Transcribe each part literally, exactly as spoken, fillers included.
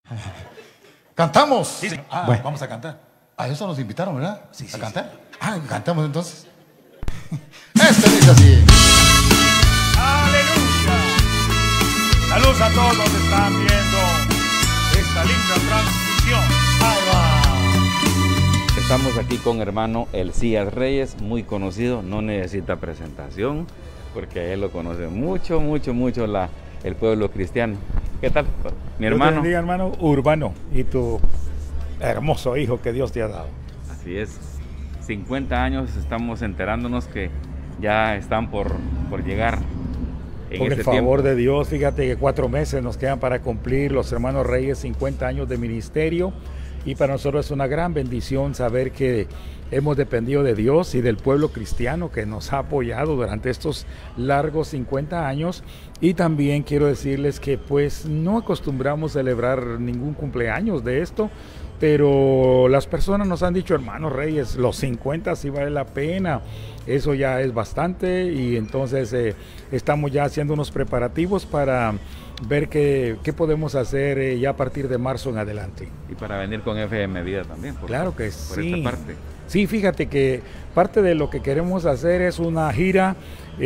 ¿Cantamos? Sí, sí. Ah, Bueno. vamos a cantar. A eso nos invitaron, ¿verdad? Sí, sí, ¿A cantar? sí. Ah, cantamos entonces. Este dice así. ¡Aleluya! Saludos a todos los que están viendo esta linda transmisión. Ahí va. Estamos aquí con hermano Elías Reyes, muy conocido, no necesita presentación, porque él lo conoce mucho, mucho, mucho la, el pueblo cristiano. ¿Qué tal, mi hermano? Dios te bendiga, hermano Urbano, y tu hermoso hijo que Dios te ha dado. Así es, cincuenta años estamos enterándonos que ya están por, por llegar. En Por el este favor tiempo. de Dios, fíjate que cuatro meses nos quedan para cumplir los hermanos Reyes cincuenta años de ministerio, y para nosotros es una gran bendición saber que hemos dependido de Dios y del pueblo cristiano que nos ha apoyado durante estos largos cincuenta años. Y también quiero decirles que pues no acostumbramos a celebrar ningún cumpleaños de esto, pero las personas nos han dicho, hermanos Reyes, los cincuenta sí vale la pena, eso ya es bastante, y entonces eh, estamos ya haciendo unos preparativos para ver qué, qué podemos hacer eh, ya a partir de marzo en adelante. Y para venir con F M Vida también, por, Claro que por sí. esta parte. Sí, fíjate que parte de lo que queremos hacer es una gira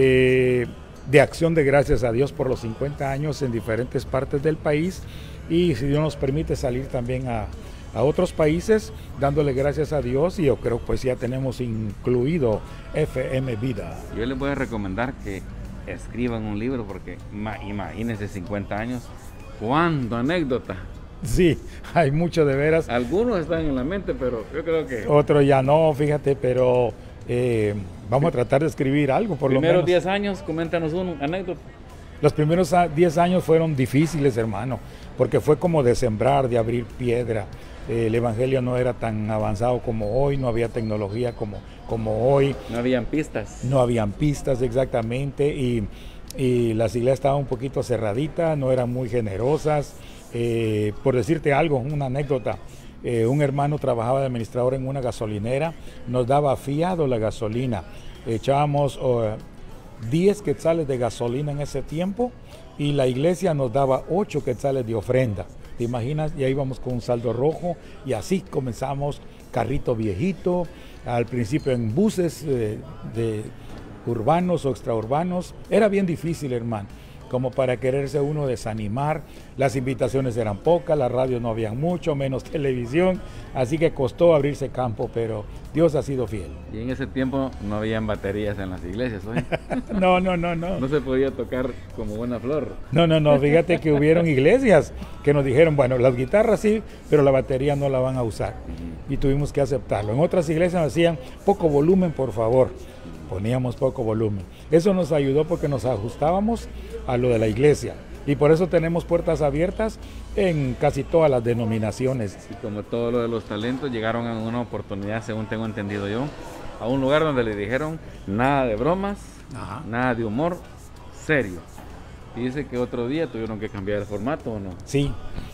eh, de acción de gracias a Dios por los cincuenta años en diferentes partes del país, y si Dios nos permite salir también a, a otros países dándole gracias a Dios, y yo creo pues ya tenemos incluido F M Vida. Yo les voy a recomendar que escriban un libro, porque ma, imagínense cincuenta años, cuánto anécdota. Sí, hay mucho de veras. Algunos están en la mente, pero yo creo que Otro ya no, fíjate, pero eh, vamos a tratar de escribir algo por lo primeros menos. diez años, coméntanos una anécdota. Los primeros diez años fueron difíciles, hermano, porque fue como de sembrar, de abrir piedra. Eh, el evangelio no era tan avanzado como hoy, no había tecnología como, como hoy, No habían pistas. no habían pistas exactamente, y, y las iglesias estaban un poquito cerraditas, no eran muy generosas. Eh, por decirte algo, una anécdota, eh, un hermano trabajaba de administrador en una gasolinera, nos daba fiado la gasolina, echábamos oh, diez quetzales de gasolina en ese tiempo, y la iglesia nos daba ocho quetzales de ofrenda. ¿Te imaginas? Ya íbamos con un saldo rojo, y así comenzamos, carrito viejito, al principio en buses eh, de urbanos o extraurbanos. Era bien difícil, hermano, como para quererse uno desanimar. Las invitaciones eran pocas, la radio no había mucho, menos televisión, así que costó abrirse campo, pero Dios ha sido fiel. Y en ese tiempo no habían baterías en las iglesias, ¿oye? No, no, no, no. No se podía tocar como buena flor. No, no, no, fíjate que hubieron iglesias que nos dijeron, bueno, las guitarras sí, pero la batería no la van a usar. Y tuvimos que aceptarlo. En otras iglesias nos decían, poco volumen, por favor. Poníamos poco volumen. Eso nos ayudó porque nos ajustábamos a lo de la iglesia. Y por eso tenemos puertas abiertas en casi todas las denominaciones. Y como todo lo de los talentos, llegaron en una oportunidad, según tengo entendido yo, a un lugar donde le dijeron nada de bromas, Ajá. nada de humor, serio. Y dice que otro día tuvieron que cambiar el formato, ¿o no? Sí,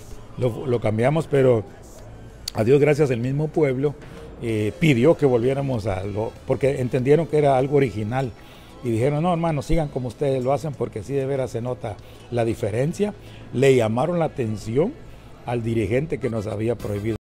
lo, lo cambiamos, pero a Dios gracias, el mismo pueblo eh, pidió que volviéramos a lo, porque entendieron que era algo original, y dijeron, no, hermano, sigan como ustedes lo hacen, porque sí de veras se nota la diferencia. Le llamaron la atención al dirigente que nos había prohibido.